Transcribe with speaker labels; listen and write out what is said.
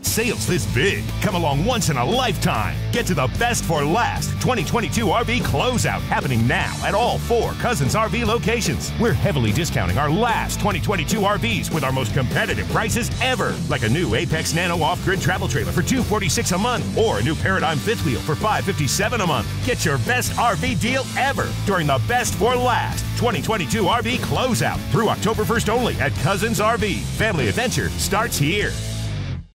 Speaker 1: sales this big come along once in a lifetime. Get to the best for last 2022 RV Closeout happening now at all 4 Cousins RV locations. We're heavily discounting our last 2022 RVs with our most competitive prices ever, like a new Apex Nano off-grid travel trailer for $246 a month or a new Paradigm fifth wheel for $557 a month. Get your best RV deal ever during the best for last 2022 RV Closeout through October 1st only at Cousins RV. Family adventure starts here.